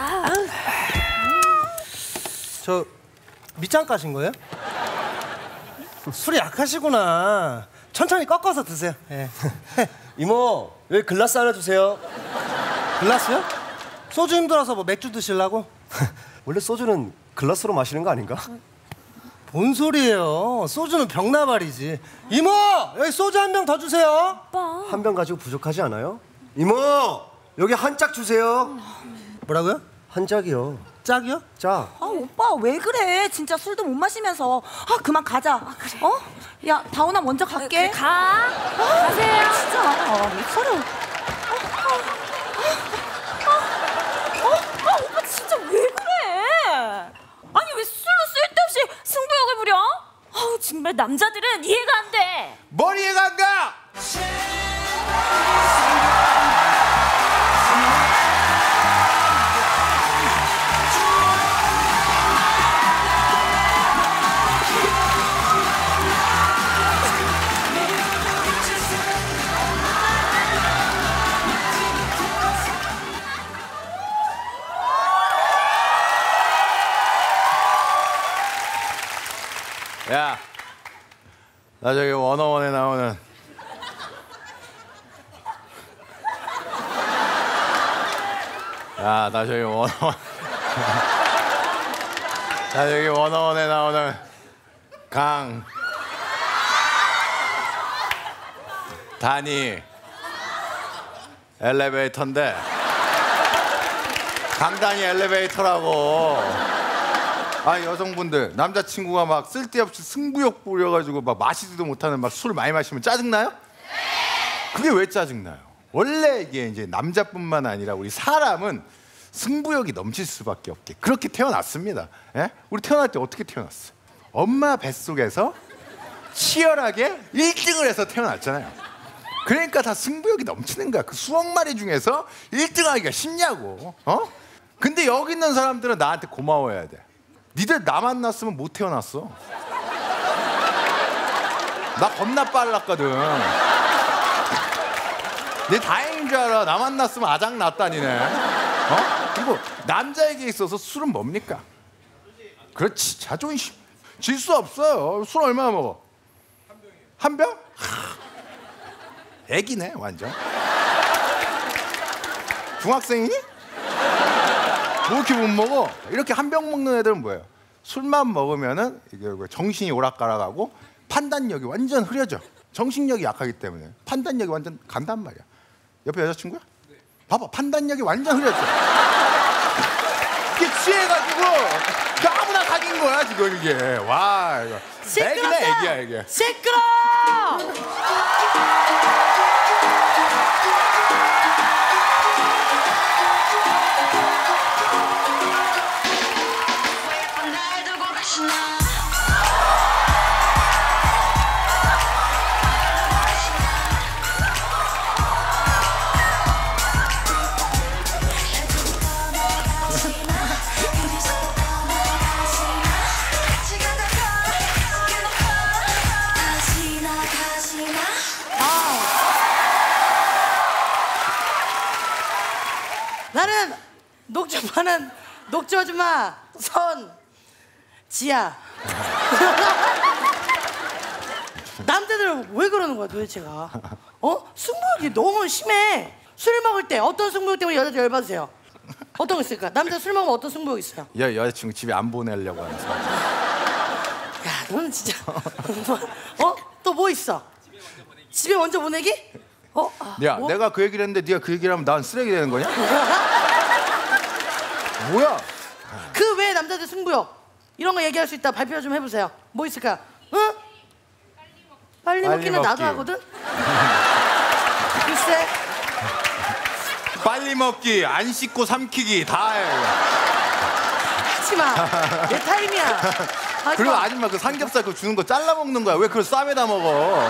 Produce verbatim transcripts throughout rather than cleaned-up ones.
저 밑장 까신 거예요? 술이 약하시구나. 천천히 꺾어서 드세요. 예. 이모, 왜 글라스 하나 주세요? 글라스요? 소주 힘들어서 뭐 맥주 드시려고? 원래 소주는 글라스로 마시는 거 아닌가? 뭔 소리예요? 소주는 병나발이지. 이모! 여기 소주 한 병 더 주세요. 오빠. 한 병 가지고 부족하지 않아요? 이모! 여기 한 짝 주세요. 뭐라고요? 한 짝이요. 짝이요? 짝. 아 오빠 왜 그래? 진짜 술도 못 마시면서. 아 그만 가자. 아, 그래. 어? 야 다운아 먼저 갈게. 가. 아, 가세요. 진짜. 아, 서로. 아, 아, 아, 아, 오빠 진짜 왜 그래? 아니 왜 술로 쓸데없이 승부욕을 부려? 아우 정말 남자들은 이해가 안 돼. 뭘 이해가 안 가? 야, 나 저기 원어원에 나오는 야, 나 저기 원어원 나 저기 원어원에 나오는 강 단이 엘리베이터인데 강단이 엘리베이터라고. 아 여성분들 남자친구가 막 쓸데없이 승부욕 부려가지고 막 마시지도 못하는 막 술 많이 마시면 짜증나요? 그게 왜 짜증나요? 원래 이게 이제 남자뿐만 아니라 우리 사람은 승부욕이 넘칠 수밖에 없게 그렇게 태어났습니다. 예? 우리 태어날 때 어떻게 태어났어? 엄마 뱃속에서 치열하게 일 등을 해서 태어났잖아요. 그러니까 다 승부욕이 넘치는 거야. 그 수억 마리 중에서 일 등 하기가 쉽냐고. 어? 근데 여기 있는 사람들은 나한테 고마워해야 돼. 니들 나 만났으면 못 태어났어. 나 겁나 빨랐거든. 내 다행인 줄 알아. 나 만났으면 아장 났다니네. 어? 그리고 남자에게 있어서 술은 뭡니까? 그렇지, 자존심. 질 수 없어요. 술 얼마나 먹어? 한 병? 애기네 완전. 중학생이니? 뭐 이렇게 못 먹어? 이렇게 한 병 먹는 애들은 뭐예요? 술만 먹으면은 이게 정신이 오락가락하고 판단력이 완전 흐려져. 정신력이 약하기 때문에 판단력이 완전 간단 말이야. 옆에 여자친구야? 네. 봐봐, 판단력이 완전 흐려져. 이게 취해가지고 아무나 사귄 거야 지금 이게. 와 이거. 애기네 애기야 애기. 시끄러! 나는 녹조 파는 녹조 아줌마 선 지야. 남자들은 왜 그러는 거야 도대체가? 어? 승부욕이 너무 심해. 술 먹을 때 어떤 승부욕 때문에 여자들 열받으세요? 어떤 거 있을까? 남자 술 먹으면 어떤 승부욕 있어요? 여, 여자친구 집에 안 보내려고 하는 사람. 야 너는 진짜 어? 또 뭐 있어? 집에 먼저 보내기? 어? 아, 야 뭐? 내가 그 얘기를 했는데 네가 그 얘기를 하면 난 쓰레기 되는 거냐? 뭐야? 그 외에 남자들 승부욕 이런 거 얘기할 수 있다 발표 좀 해보세요. 뭐 있을까? 응? 빨리, 빨리 먹기는 먹기. 나도 하거든? 글쎄 빨리 먹기, 안 씻고 삼키기 다 해. 하지마 내 타임이야. 하지마. 그리고 아줌마 그 삼겹살 그거 주는 거 잘라 먹는 거야. 왜 그걸 쌈에다 먹어?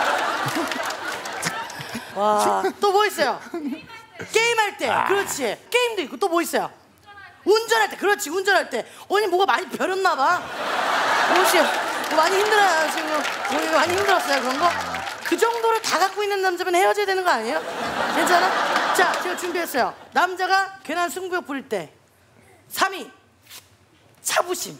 와, 또 뭐 있어요? 게임할 때, 그렇지. 게임도 있고 또 뭐 있어요? 운전할 때, 그렇지. 운전할 때. 언니 뭐가 많이 벼렸나 봐. 혹시 많이 힘들어요 지금. 오늘 많이 힘들었어요 그런 거? 그 정도를 다 갖고 있는 남자면 헤어져야 되는 거 아니에요? 괜찮아? 자, 제가 준비했어요. 남자가 괜한 승부욕 부릴 때 삼 위 자부심.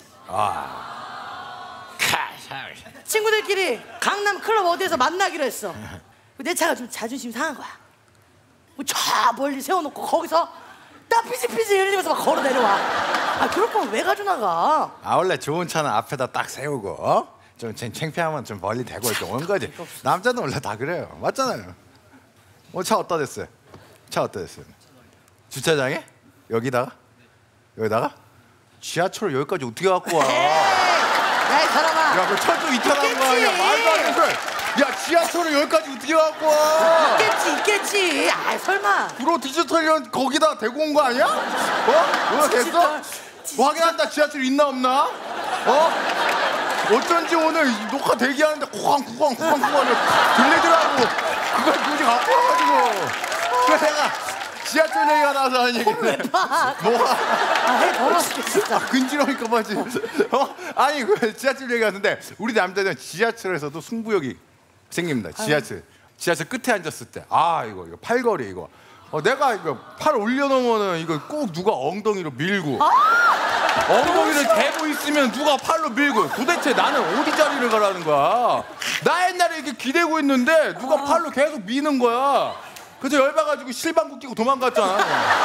친구들끼리 강남 클럽 어디에서 만나기로 했어. 내 차가 좀 자존심 상한 거야. 뭐 저 멀리 세워놓고 거기서 땀 피지피지 흘리면서 막 걸어 내려와. 아 그럴 거면 왜 가져나가? 아 원래 좋은 차는 앞에다 딱 세우고 어? 좀 창- 창피하면 좀 멀리 대고 이렇게 오는 거지. 남자는 원래 다 그래요. 맞잖아요. 어, 차 어디다 댔어요? 차 어디다 댔어요? 주차장에? 여기다가? 여기다가? 지하철을 여기까지 어떻게 갖고 와? 야 이 사람아. 야, 그 철도 이탈한 거 아니야? 있겠지. 말도 안 되는 거야. 야, 지하철을 여기까지 어떻게 갖고 와? 있겠지 있겠지. 아 설마. 프로 디지털이면 거기다 대고 온 거 아니야? 어? 뭐가 됐어? 디지털, 디지털. 확인한다. 지하철 있나 없나? 어? 어쩐지 오늘 이 녹화 대기하는데 쿠팡 쿠팡 쿠팡 쿠팡 들리더라고. 그걸 굳이 갖고 와가지고. 그래서 내가 지하철 얘기가 나와서 하는 얘기. 왜 봐? 뭐가? 아해 더러워 죽겠어. 근지러니까 봐지. 어? 아니 그 지하철 얘기하는데 우리 남자는 지하철에서도 승부욕이 생깁니다. 지하철 지하철 끝에 앉았을 때 아 이거 이거 팔걸이 이거 어, 내가 이거 팔 올려놓으면은 이거 꼭 누가 엉덩이로 밀고 엉덩이를 대고 있으면 누가 팔로 밀고 도대체 나는 어디 자리를 가라는 거야. 나 옛날에 이렇게 기대고 있는데 누가 팔로 계속 미는 거야. 그래서 열받아가지고 실방구 끼고 도망갔잖아.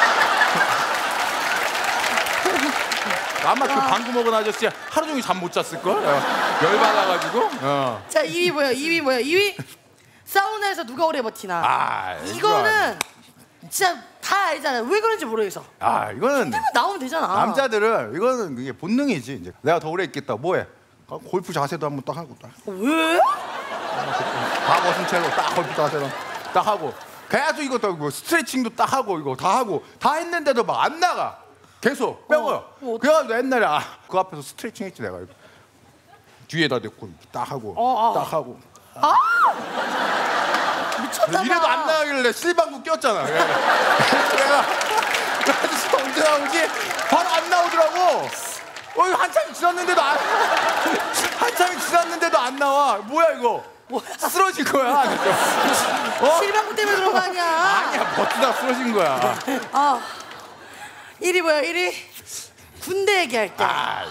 아마 그 방구 먹은 아저씨 하루 종일 잠 못 잤을걸? 열받아가지고. 어. 자 이 위 뭐야? 이 위 뭐야? 이 위 사우나에서 누가 오래 버티나. 아, 이거는 진짜 다 알잖아요. 왜 그런지 모르겠어. 아, 이거는 나오면 되잖아. 남자들은 이거는 이게 본능이지. 이제 내가 더 오래 있겠다. 뭐해? 어, 골프 자세도 한번 딱 하고 딱. 왜? 다 벗은 채로 딱 골프 자세로 딱 하고 계속 이것도 뭐 스트레칭도 딱 하고 이거 다 하고 다 했는데도 막 안 나가. 계속 빼고요. 어, 그래가지고 옛날에 아, 그 앞에서 스트레칭 했지 내가. 뒤에다 대고 딱 하고 어, 어. 딱 하고. 아! 미쳤다. 이래도 안 나가길래 실방구 꼈잖아. 내가 그 아저씨가 언제 나오지? 바로 안 나오더라고. 어, 이거 한참이 지났는데도 안 한참이 지났는데도 안 나와. 뭐야 이거? 뭐야? 쓰러진 거야. 어? 실방구 때문에 그런 거 아니야? 아니야, 버티다 쓰러진 거야. 아, 일 위 뭐야? 일 위 군대 얘기할 때. 아,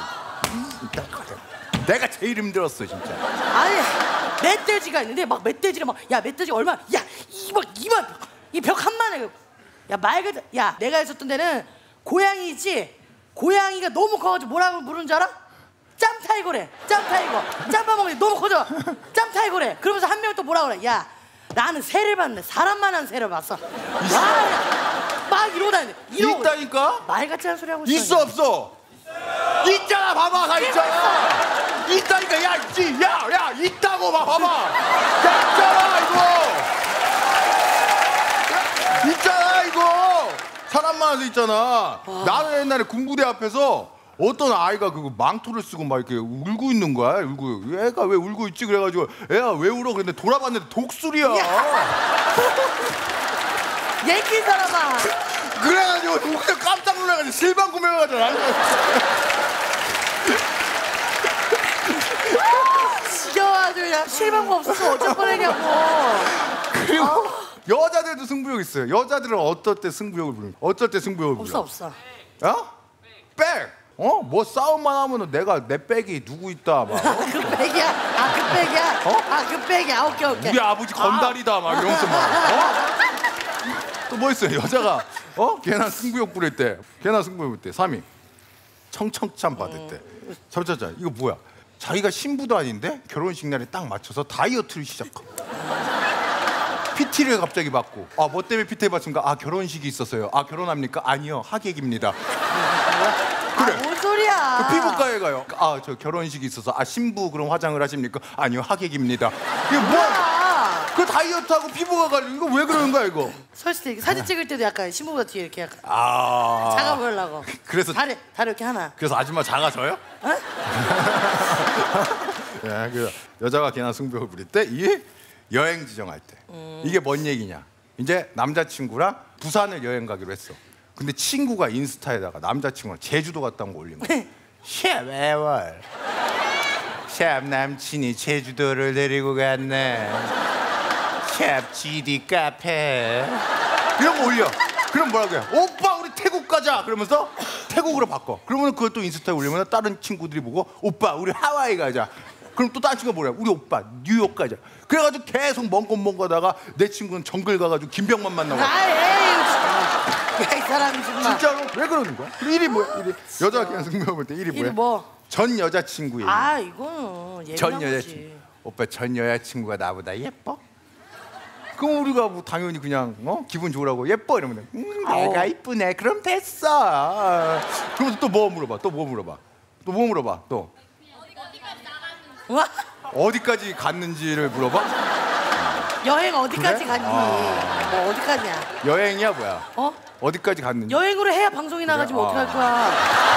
내가 제일 힘들었어 진짜. 아니 멧돼지가 있는데 막 멧돼지를 막 야 멧돼지 얼마 야 이막 이만 이 벽 한만해. 야 말 그대로 야 내가 있었던 데는 고양이지. 고양이가 너무 커가지고 뭐라고 부르는 줄 알아? 짬타이거래. 짬타이거. 짬밥 먹는데 너무 커져. 짬타이거래. 그러면서 한 명 또 뭐라 그래? 야 나는 새를 봤는데 사람만한 새를 봤어. 와, 막 이러고 다니는데 이러고 있다니까? 말 같지 않은 소리 하고 있어. 있어 없어? 있잖아, 봐봐, 다 있잖아. 있다니까, 야, 있지, 야, 야, 있다고 봐, 봐봐. 야, 있잖아, 이거. 있잖아, 이거. 사람 많아서 있잖아. 나는 옛날에 군부대 앞에서 어떤 아이가 그 망토를 쓰고 막 이렇게 울고 있는 거야. 울고, 애가 왜 울고 있지? 그래가지고 애가 왜 울어? 그랬는데 돌아봤는데 독수리야. 얘기 사람아. 그래가지고 그냥 깜짝 놀라가지고 실방 구매가지고 지겨워가지고 그냥 실망구 없어서 어쩔 뻔했냐고. 그리고 여자들도 승부욕 있어요. 여자들은 어떨 때 승부욕을 부르는? 어쩔 때 승부욕을 부르는? 없어 없어. 어? 백. 어? 뭐 싸움만 하면은 내가 내 백이 누구 있다 막. 어? 그 백이야. 아 그 백이야. 어? 아 그 백이야. 오케이 오케이. 우리 아버지 건달이다 막 이러면서 막. 어? 또 뭐 있어요? 여자가 어? 걔나 승부욕 부릴 때, 걔나 승부욕 부릴 때. 삼 위. 청청참 받을 때. 잠깐만, 이거 뭐야? 자기가 신부도 아닌데 결혼식 날에 딱 맞춰서 다이어트를 시작하고. 피티를 갑자기 받고. 아, 뭐 때문에 피티 받습니까? 아, 결혼식이 있었어요. 아, 결혼합니까? 아니요, 하객입니다. 그래. 아, 뭔 소리야? 그 피부과에 가요. 아, 저 결혼식이 있어서. 아, 신부 그럼 화장을 하십니까? 아니요, 하객입니다. 이게 뭐야? 그 다이어트하고 피부가 가지고 이거 왜 그러는 거야 이거? 설때 사진 찍을 때도 약간 신부보다 뒤에 이렇게 약간 아. 작아 보이려고. 그래서 다리 다리 이렇게 하나. 그래서 아줌마 작아져요? 어? 예, 그 여자가 걔나 승부욕을 부릴 때 이 여행 지정할 때 음. 이게 뭔 얘기냐? 이제 남자친구랑 부산을 여행 가기로 했어. 근데 친구가 인스타에다가 남자친구랑 제주도 갔다 온 거 올린 거야. 쉐웨월. 샵 남친이 제주도를 데리고 갔네. 샵 지디 카페. 이런 거 올려. 그럼 뭐라고 해? 오빠 우리 태국 가자. 가자 그러면서 태국으로 바꿔. 그러면 그걸 또 인스타에 올리면 다른 친구들이 보고 오빠 우리 하와이 가자. 그럼 또 다른 친구가 뭐래? 우리 오빠 뉴욕 가자. 그래가지고 계속 먼 곳 먼 가다가 내 친구는 정글 가가지고 김병만 만나고. 아, 에이, 이 사람이 정말. 진짜로 왜 그러는 거야? 그리고 일이 뭐야? 일이 여자 그냥 승부해 볼 때 일이 뭐야? 일이 뭐? 전 여자친구 얘기. 아, 이거는 예민한 전 거지. 여자친구. 오빠 전 여자친구가 나보다 예뻐? 그럼 우리가 뭐 당연히 그냥 어 기분 좋으라고 예뻐 이러면 음, 내가 이쁘네. 그럼 됐어. 그러면서 또 뭐 물어봐? 또 뭐 물어봐? 또 뭐 물어봐? 또 와, 어디까지 갔는지를 물어봐? 여행 어디까지 그래? 갔니? 아. 뭐 어디까지야? 여행이야 뭐야? 어? 어디까지 갔는지? 여행으로 해야 방송이 나가지 뭐 그래? 어떡할 거야?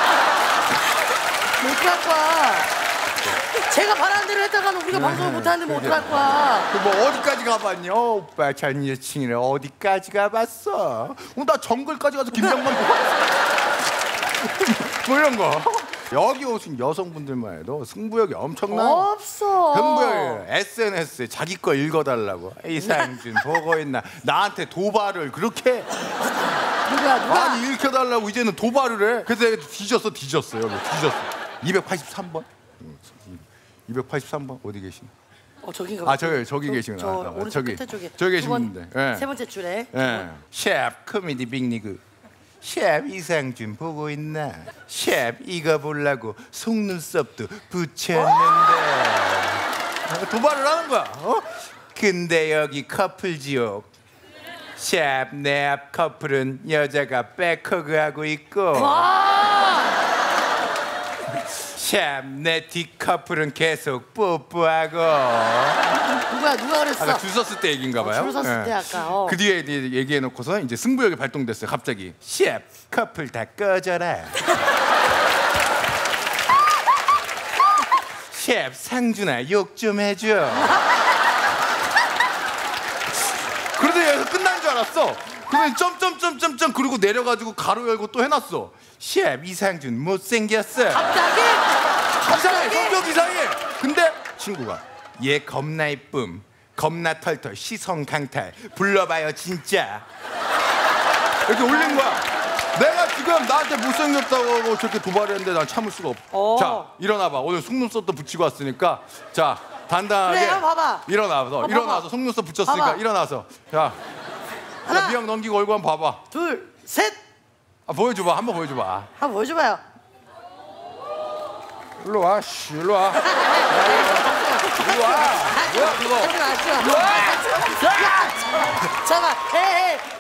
뭐 어떡할 거야? 제가 바라는 대로 했다가는 우리가 방송을 못하는데 뭐 어떡할 거야? 그 뭐 어디까지 가봤냐? 오빠 전 여친이랑 어디까지 가봤어? 어, 나 정글까지 가서 김장만 보고 왔어. 뭐 이런 거. 여기 오신 여성분들만 해도 승부욕이 엄청나. 없어. 승부욕이 에스엔에스에 자기 거 읽어달라고. 이상준 보고 있나? 나한테 도발을 그렇게 누가 누가? 많이 읽혀달라고 이제는 도발을 해. 그래서 내가 뒤졌어 뒤졌어 여기 뒤졌어. 이백팔십삼 번. 이백팔십삼 번 어디 계시나? 어 저기가. 아 저기 저기 계시구나. 저 아, 오른쪽 저기 끝에 쪽에. 저기 두 번, 계시는데. 예. 세 번째 줄에. 예. 셰프 코미디 빅리그. 셰프 이상준 보고 있나? 셰프 이거 보려고 속눈썹도 붙였는데. 도발을 하는 거야. 어? 근데 여기 커플 지옥. 셰프 내 앞 커플은 여자가 백허그하고 있고. 셰프 내 뒷 커플은 계속 뽀뽀하고. 누가 누가 그랬어? 아까 줄 섰을 때 얘기인가 봐요. 줄 섰을 때 아까, 어. 그 뒤에 이제 얘기해놓고서 이제 승부욕이 발동됐어요. 갑자기 셰프 커플 다 꺼져라. 셰프 상준아 욕 좀 해줘. 그러더니 여기서 끝난 줄 알았어. 그러더니 점점점점점 그리고 내려가지고 가로 열고 또 해놨어. 셰프 이상준 못생겼어. 갑자기? 이상해, 성격 이상해. 근데 친구가 얘 겁나 이쁨, 겁나 털털, 시선 강탈, 불러봐요 진짜. 이렇게 올린 거야. 내가 지금 나한테 못생겼다고 하고 저렇게 도발했는데 난 참을 수가 없어. 어. 자, 일어나봐. 오늘 속눈썹도 붙이고 왔으니까 자, 단단하게 그래, 봐봐. 일어나서 어, 일어나서 봐봐. 속눈썹 붙였으니까 봐봐. 일어나서 자, 하나. 자, 미영 넘기고 얼굴 한번 봐봐. 둘, 셋. 아, 보여줘봐. 한번 보여줘봐. 한번 보여줘봐요. 일로 와, 씨, 일로 와. 일로 와. 뭐야 그거? 일로 와. 잠깐만, 에이, 에이.